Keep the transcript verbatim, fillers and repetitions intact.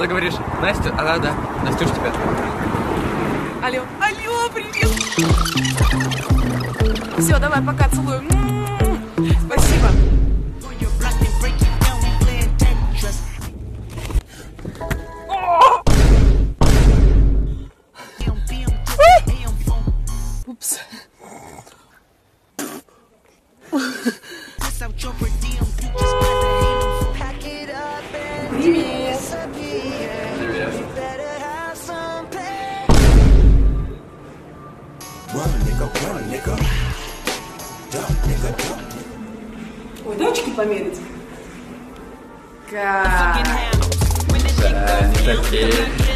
что говоришь? Настя? А, да, да. Настюш, тебя. Алло. Алло, привет. Все, давай, пока, целую. Спасибо. Упс. Привет. Привет. Ой, дай очки померить. Да, не такие.